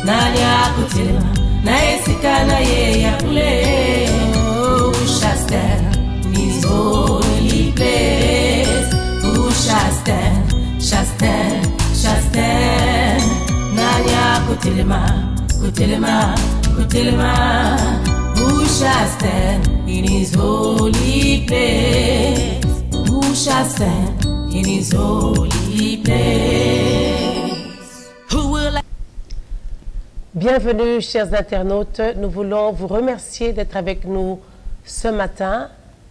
Nanya kutilima, na esika na ye ya kule. Oh, Chasten, his holy place. Oh, Chasten, Chasten, Chasten. Nanya kutilima, kutilima, kutilima. Oh, Chasten, in his holy place. Oh, Chasten, in his holy place. Bienvenue, chers internautes. Nous voulons vous remercier d'être avec nous ce matin.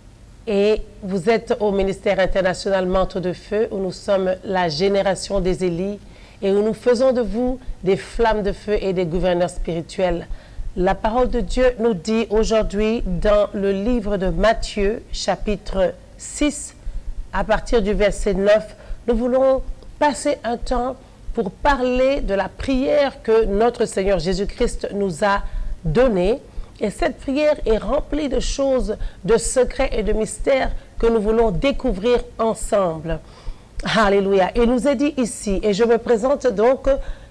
Et vous êtes au ministère international Manteau de Feu, où nous sommes la génération des Élis et où nous faisons de vous des flammes de feu et des gouverneurs spirituels. La parole de Dieu nous dit aujourd'hui dans le livre de Matthieu, chapitre 6, à partir du verset 9, nous voulons passer un temps pour parler de la prière que notre Seigneur Jésus-Christ nous a donnée. Et cette prière est remplie de choses, de secrets et de mystères que nous voulons découvrir ensemble. Alléluia. Il nous est dit ici, et je me présente donc,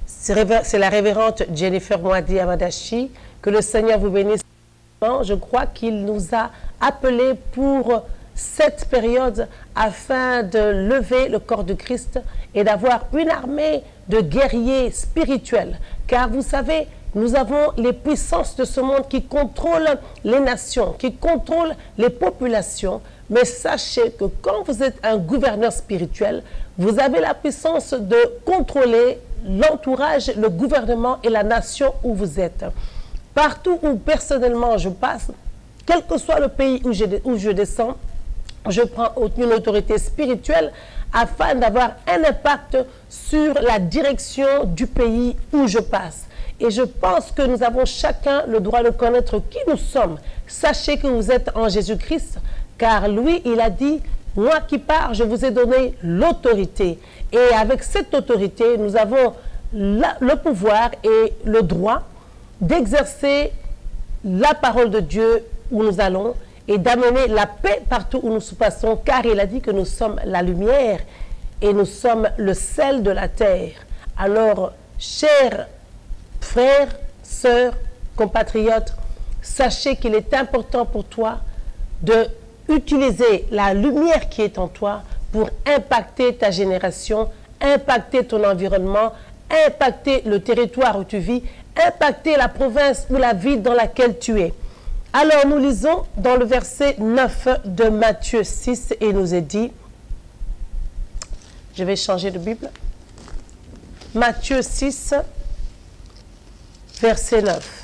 c'est la révérende Jennifer Mwadi Amadachi, que le Seigneur vous bénisse. Je crois qu'il nous a appelés pour cette période afin de lever le corps de Christ et d'avoir une armée de guerriers spirituels. Car vous savez, nous avons les puissances de ce monde qui contrôlent les nations, qui contrôlent les populations. Mais sachez que quand vous êtes un gouverneur spirituel, vous avez la puissance de contrôler l'entourage, le gouvernement et la nation où vous êtes. Partout où personnellement je passe, quel que soit le pays où je descends, je prends une autorité spirituelle afin d'avoir un impact sur la direction du pays où je passe. Et je pense que nous avons chacun le droit de connaître qui nous sommes. Sachez que vous êtes en Jésus-Christ, car lui, il a dit, moi qui pars, je vous ai donné l'autorité. Et avec cette autorité, nous avons le pouvoir et le droit d'exercer la parole de Dieu où nous allons, et d'amener la paix partout où nous passons, car il a dit que nous sommes la lumière et nous sommes le sel de la terre. Alors, chers frères, sœurs, compatriotes, sachez qu'il est important pour toi de utiliser la lumière qui est en toi pour impacter ta génération, impacter ton environnement, impacter le territoire où tu vis, impacter la province ou la ville dans laquelle tu es. Alors, nous lisons dans le verset 9 de Matthieu 6 et il nous est dit, je vais changer de Bible, Matthieu 6, verset 9.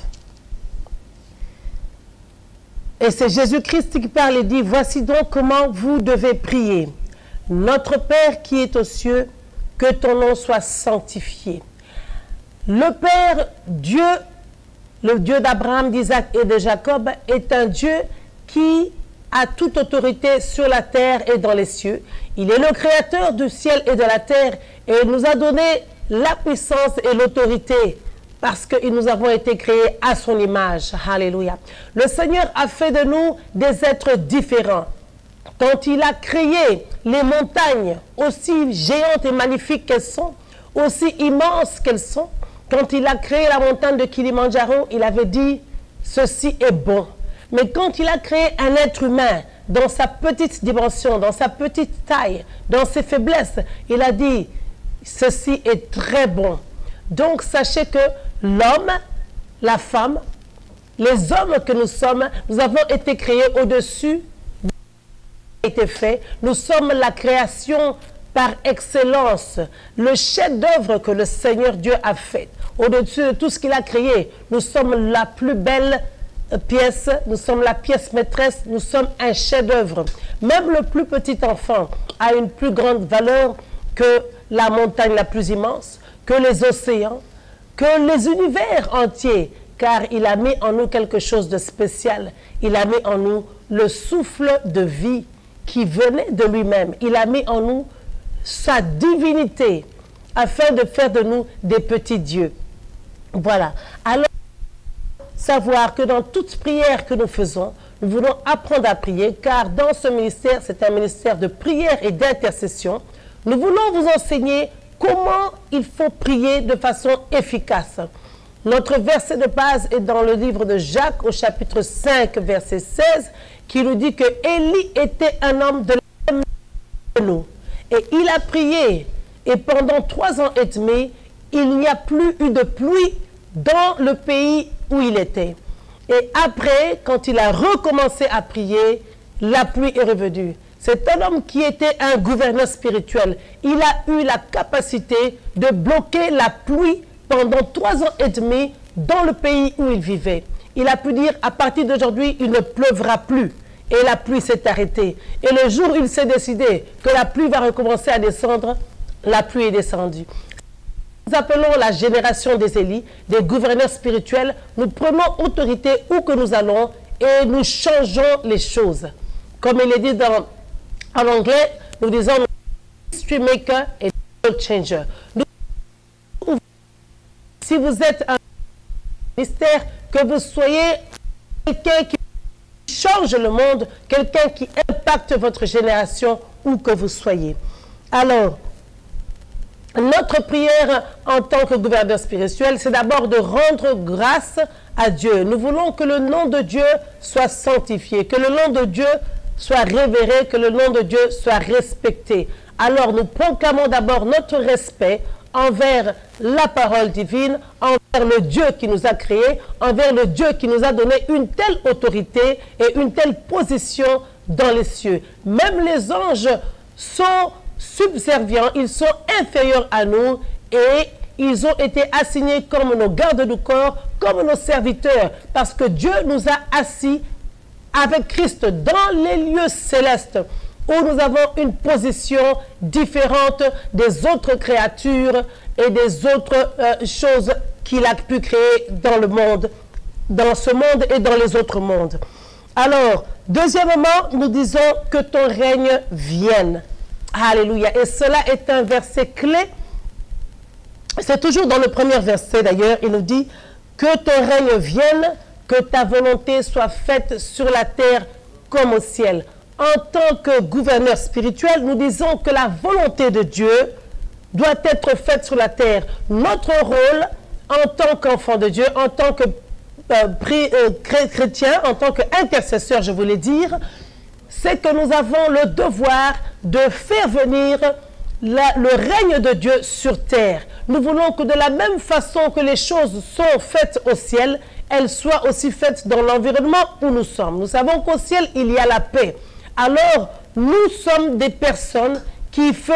Et c'est Jésus-Christ qui parle et dit, voici donc comment vous devez prier. Notre Père qui est aux cieux, que ton nom soit sanctifié. Le Père, Dieu, le Dieu d'Abraham, d'Isaac et de Jacob, est un Dieu qui a toute autorité sur la terre et dans les cieux. Il est le créateur du ciel et de la terre et il nous a donné la puissance et l'autorité parce que nous avons été créés à son image. Alléluia. Le Seigneur a fait de nous des êtres différents. Quand il a créé les montagnes, aussi géantes et magnifiques qu'elles sont, aussi immenses qu'elles sont, quand il a créé la montagne de Kilimandjaro, il avait dit, ceci est bon. Mais quand il a créé un être humain, dans sa petite dimension, dans sa petite taille, dans ses faiblesses, il a dit, ceci est très bon. Donc sachez que l'homme, la femme, les hommes que nous sommes, nous avons été créés au-dessus de ce qui a été fait. Nous sommes la création par excellence, le chef-d'œuvre que le Seigneur Dieu a fait. Au-dessus de tout ce qu'il a créé, nous sommes la plus belle pièce, nous sommes la pièce maîtresse, nous sommes un chef-d'œuvre. Même le plus petit enfant a une plus grande valeur que la montagne la plus immense, que les océans, que les univers entiers, car il a mis en nous quelque chose de spécial. Il a mis en nous le souffle de vie qui venait de lui-même. Il a mis en nous sa divinité afin de faire de nous des petits dieux. Voilà. Alors, savoir que dans toute prière que nous faisons, nous voulons apprendre à prier, car dans ce ministère, c'est un ministère de prière et d'intercession. Nous voulons vous enseigner comment il faut prier de façon efficace. Notre verset de base est dans le livre de Jacques au chapitre 5, verset 16, qui nous dit que Élie était un homme de la même que nous. Et il a prié. Et pendant 3 ans et demi, il n'y a plus eu de pluie dans le pays où il était. Et après, quand il a recommencé à prier, la pluie est revenue. C'est un homme qui était un gouverneur spirituel. Il a eu la capacité de bloquer la pluie pendant 3 ans et demi dans le pays où il vivait. Il a pu dire, à partir d'aujourd'hui, il ne pleuvra plus. Et la pluie s'est arrêtée. Et le jour où il s'est décidé que la pluie va recommencer à descendre, la pluie est descendue. Nous appelons la génération des Élis, des gouverneurs spirituels. Nous prenons autorité où que nous allons et nous changeons les choses. Comme il est dit en anglais, nous disons history maker et world changer. Si vous êtes un ministère, que vous soyez quelqu'un qui change le monde, quelqu'un qui impacte votre génération, où que vous soyez. Alors, notre prière en tant que gouverneur spirituel, c'est d'abord de rendre grâce à Dieu. Nous voulons que le nom de Dieu soit sanctifié, que le nom de Dieu soit révéré, que le nom de Dieu soit respecté. Alors nous proclamons d'abord notre respect envers la parole divine, envers le Dieu qui nous a créés, envers le Dieu qui nous a donné une telle autorité et une telle position dans les cieux. Même les anges sont subservients, ils sont inférieurs à nous et ils ont été assignés comme nos gardes du corps, comme nos serviteurs, parce que Dieu nous a assis avec Christ dans les lieux célestes où nous avons une position différente des autres créatures et des autres choses qu'il a pu créer dans le monde, dans ce monde et dans les autres mondes. Alors, deuxièmement, nous disons que ton règne vienne. Alléluia. Et cela est un verset clé. C'est toujours dans le premier verset d'ailleurs. Il nous dit que ton règne vienne, que ta volonté soit faite sur la terre comme au ciel. En tant que gouverneur spirituel, nous disons que la volonté de Dieu doit être faite sur la terre. Notre rôle en tant qu'enfant de Dieu, en tant que chrétien, en tant qu'intercesseur, je voulais dire, c'est que nous avons le devoir de faire venir le règne de Dieu sur terre. Nous voulons que de la même façon que les choses sont faites au ciel, elles soient aussi faites dans l'environnement où nous sommes. Nous savons qu'au ciel, il y a la paix. Alors, nous sommes des personnes qui font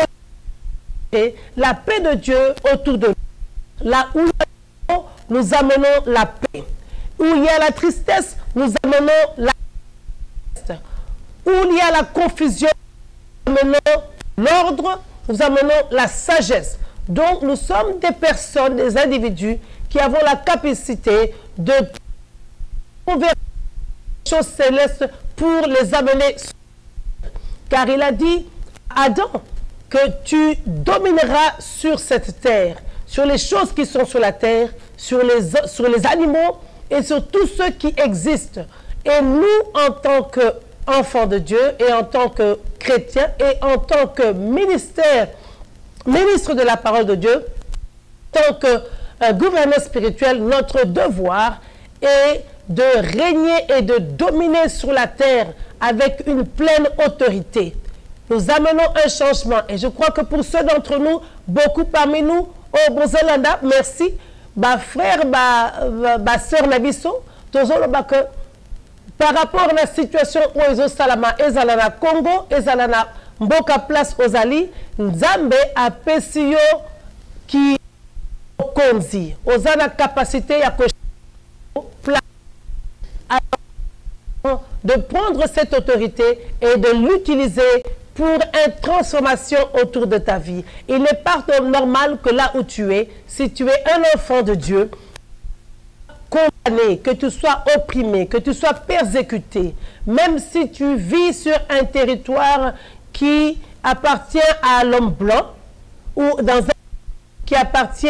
la paix de Dieu autour de nous. Là où nous amenons la paix. Où il y a la tristesse, nous amenons la tristesse. Où il y a la confusion, nous amenons l'ordre, nous amenons la sagesse. Donc, nous sommes des personnes, des individus qui avons la capacité de convertir les choses célestes pour les amener. Car il a dit à Adam que tu domineras sur cette terre, sur les choses qui sont sur la terre, sur les animaux et sur tous ceux qui existent. Et nous, en tant qu'enfants de Dieu et en tant que chrétiens et en tant que ministre de la parole de Dieu, en tant que gouverneur spirituel, notre devoir est de régner et de dominer sur la terre avec une pleine autorité. Nous amenons un changement. Et je crois que pour ceux d'entre nous, beaucoup parmi nous, au Bozolanda, merci, ma frère, ma soeur Nabiso, par rapport à la situation où ils ont salama, ezalana Congo, ezalana Mboka place Ozali, Nzambe a pesio qui konzi, ozana capacité à de prendre cette autorité et de l'utiliser pour une transformation autour de ta vie. Il n'est pas normal que là où tu es, si tu es un enfant de Dieu, condamné, que tu sois opprimé, que tu sois persécuté, même si tu vis sur un territoire qui appartient à l'homme blanc ou dans un qui appartient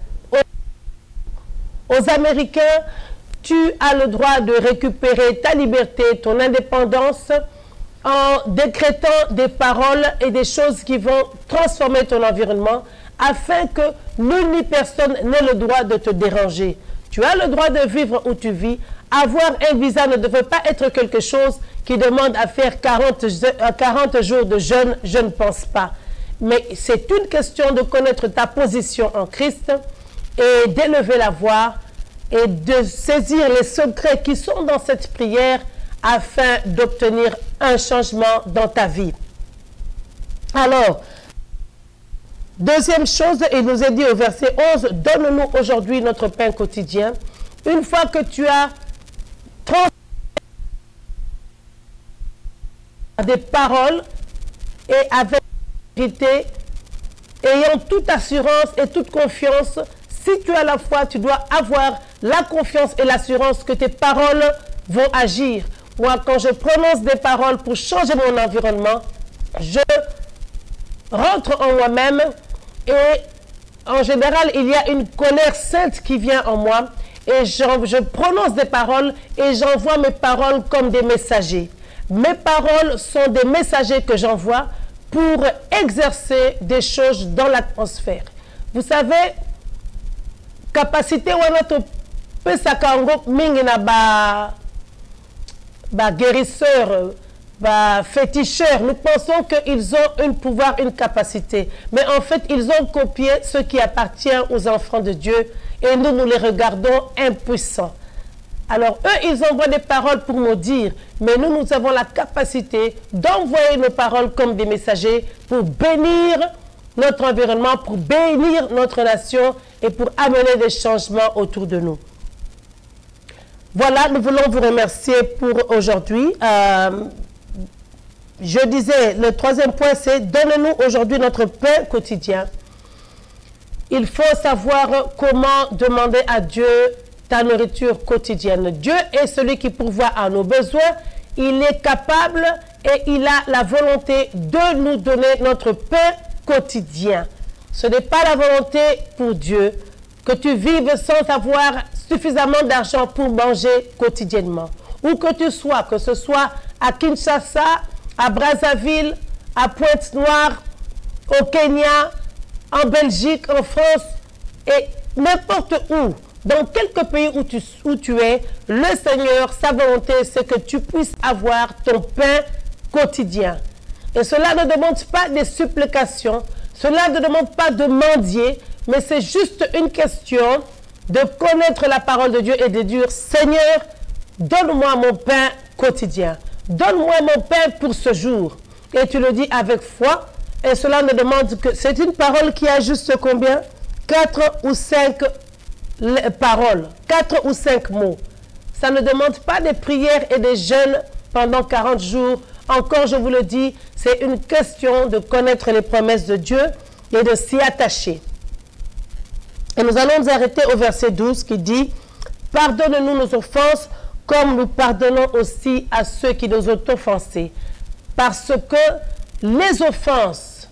aux Américains, tu as le droit de récupérer ta liberté, ton indépendance, en décrétant des paroles et des choses qui vont transformer ton environnement afin que nulle ni personne n'ait le droit de te déranger. Tu as le droit de vivre où tu vis. Avoir un visa ne devrait pas être quelque chose qui demande à faire 40 jours de jeûne, je ne pense pas. Mais c'est une question de connaître ta position en Christ et d'élever la voix et de saisir les secrets qui sont dans cette prière afin d'obtenir un changement dans ta vie. Alors, deuxième chose, il nous est dit au verset 11, « Donne-nous aujourd'hui notre pain quotidien. » Une fois que tu as des paroles et avec vérité, ayant toute assurance et toute confiance, si tu as la foi, tu dois avoir la confiance et l'assurance que tes paroles vont agir. Moi, quand je prononce des paroles pour changer mon environnement, je rentre en moi-même et en général, il y a une colère sainte qui vient en moi et je prononce des paroles et j'envoie mes paroles comme des messagers. Mes paroles sont des messagers que j'envoie pour exercer des choses dans l'atmosphère. Vous savez, capacité wana pesaka ngo mingi na ba guérisseurs, ba féticheurs, nous pensons qu'ils ont un pouvoir, une capacité. Mais en fait, ils ont copié ce qui appartient aux enfants de Dieu et nous les regardons impuissants. Alors, eux, ils envoient des paroles pour maudire, mais nous avons la capacité d'envoyer nos paroles comme des messagers pour bénir notre environnement, pour bénir notre nation et pour amener des changements autour de nous. Voilà, nous voulons vous remercier pour aujourd'hui. Je disais, le troisième point, c'est « Donne-nous aujourd'hui notre pain quotidien ». Il faut savoir comment demander à Dieu ta nourriture quotidienne. Dieu est celui qui pourvoit à nos besoins. Il est capable et il a la volonté de nous donner notre pain quotidien. Ce n'est pas la volonté pour Dieu que tu vives sans avoir suffisamment d'argent pour manger quotidiennement. Où que tu sois, que ce soit à Kinshasa, à Brazzaville, à Pointe-Noire, au Kenya, en Belgique, en France et n'importe où. Dans quelque pays où tu es, le Seigneur, sa volonté, c'est que tu puisses avoir ton pain quotidien. Et cela ne demande pas des supplications, cela ne demande pas de mendier, mais c'est juste une question de connaître la parole de Dieu et de dire, Seigneur, donne-moi mon pain quotidien. Donne-moi mon pain pour ce jour. Et tu le dis avec foi. Et cela ne demande que... C'est une parole qui a juste combien? 4 ou 5 paroles, 4 ou 5 mots. Ça ne demande pas des prières et des jeûnes pendant 40 jours. Encore, je vous le dis, c'est une question de connaître les promesses de Dieu et de s'y attacher. Et nous allons nous arrêter au verset 12 qui dit « Pardonne-nous nos offenses comme nous pardonnons aussi à ceux qui nous ont offensés. » Parce que les offenses,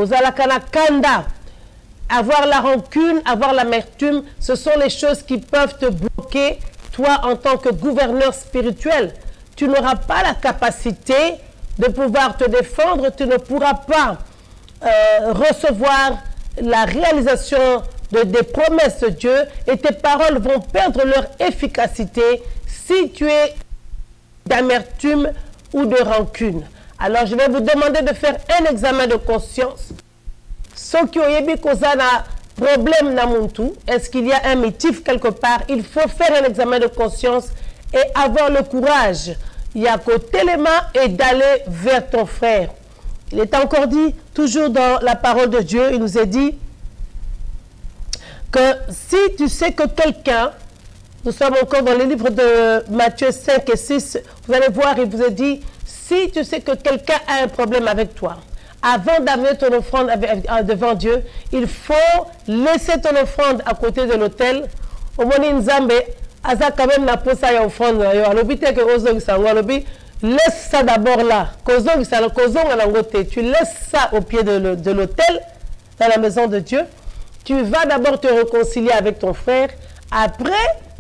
avoir la rancune, avoir l'amertume, ce sont les choses qui peuvent te bloquer, toi en tant que gouverneur spirituel. Tu n'auras pas la capacité de pouvoir te défendre, tu ne pourras pas recevoir la réalisation des promesses de Dieu et tes paroles vont perdre leur efficacité si tu es d'amertume ou de rancune. Alors je vais vous demander de faire un examen de conscience. Ceux qui ont eu un problème na muntu, est-ce qu'il y a un motif quelque part? Il faut faire un examen de conscience et avoir le courage. Il y a côté les mains et d'aller vers ton frère. Il est encore dit, toujours dans la parole de Dieu, il nous est dit que si tu sais que quelqu'un, nous sommes encore dans le livre de Matthieu 5 et 6, vous allez voir, il vous est dit, si tu sais que quelqu'un a un problème avec toi, avant d'amener ton offrande devant Dieu, il faut laisser ton offrande à côté de l'autel. Au moins, Nzambe, Aza quand même n'a pas ça à offrande. Laisse ça d'abord là. Tu laisses ça au pied de l'autel, dans la maison de Dieu. Tu vas d'abord te réconcilier avec ton frère. Après,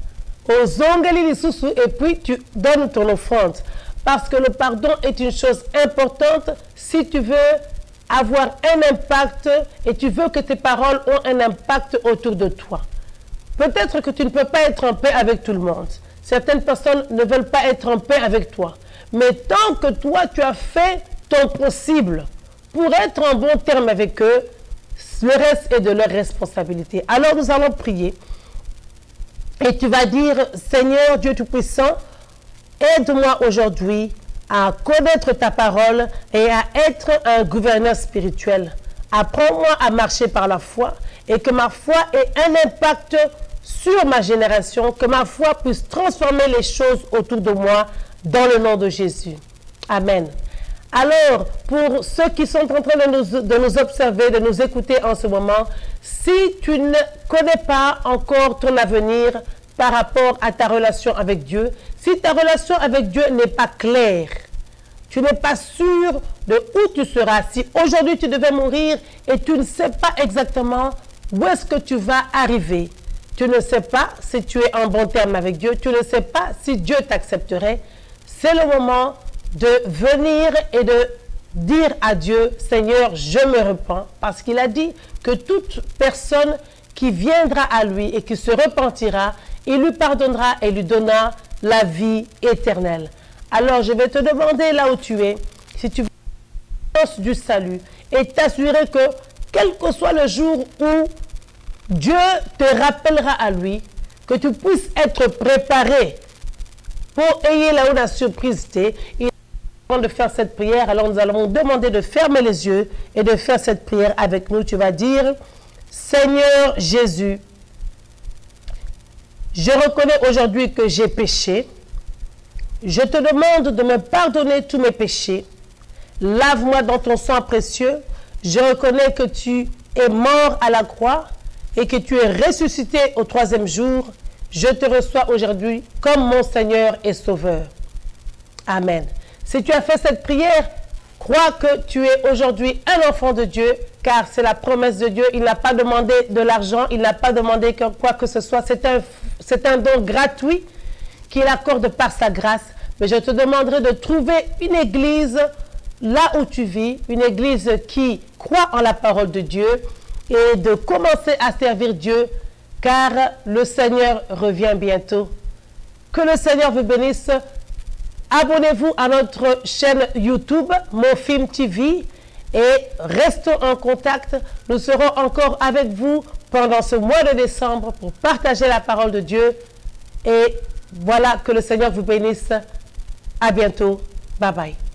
et puis tu donnes ton offrande. Parce que le pardon est une chose importante si tu veux avoir un impact et tu veux que tes paroles ont un impact autour de toi. Peut-être que tu ne peux pas être en paix avec tout le monde. Certaines personnes ne veulent pas être en paix avec toi. Mais tant que toi, tu as fait ton possible pour être en bon terme avec eux, le reste est de leur responsabilité. Alors nous allons prier. Et tu vas dire, Seigneur Dieu Tout-Puissant, aide-moi aujourd'hui à connaître ta parole et à être un gouverneur spirituel. Apprends-moi à marcher par la foi et que ma foi ait un impact sur ma génération, que ma foi puisse transformer les choses autour de moi dans le nom de Jésus. Amen. Alors, pour ceux qui sont en train de nous observer, de nous écouter en ce moment, si tu ne connais pas encore ton avenir par rapport à ta relation avec Dieu, si ta relation avec Dieu n'est pas claire, tu n'es pas sûr de où tu seras, si aujourd'hui tu devais mourir et tu ne sais pas exactement où est-ce que tu vas arriver, tu ne sais pas si tu es en bon terme avec Dieu, tu ne sais pas si Dieu t'accepterait, c'est le moment de venir et de dire à Dieu, Seigneur, je me repens, parce qu'il a dit que toute personne qui viendra à lui et qui se repentira, il lui pardonnera et lui donnera la vie éternelle. Alors je vais te demander là où tu es, si tu veux du salut et t'assurer que quel que soit le jour où Dieu te rappellera à lui, que tu puisses être préparé pour ayer là où la surprise t'est. Avant de faire cette prière, alors nous allons demander de fermer les yeux et de faire cette prière avec nous. Tu vas dire, Seigneur Jésus, je reconnais aujourd'hui que j'ai péché. Je te demande de me pardonner tous mes péchés. Lave-moi dans ton sang précieux. Je reconnais que tu es mort à la croix et que tu es ressuscité au 3e jour. Je te reçois aujourd'hui comme mon Seigneur et Sauveur. Amen. Si tu as fait cette prière, crois que tu es aujourd'hui un enfant de Dieu, car c'est la promesse de Dieu. Il n'a pas demandé de l'argent, il n'a pas demandé quoi que ce soit. C'est un don gratuit qu'il accorde par sa grâce. Mais je te demanderai de trouver une église là où tu vis, une église qui croit en la parole de Dieu et de commencer à servir Dieu, car le Seigneur revient bientôt. Que le Seigneur vous bénisse. Abonnez-vous à notre chaîne YouTube, Mofim TV, et restons en contact. Nous serons encore avec vous pendant ce mois de décembre pour partager la parole de Dieu. Et voilà, que le Seigneur vous bénisse. À bientôt. Bye bye.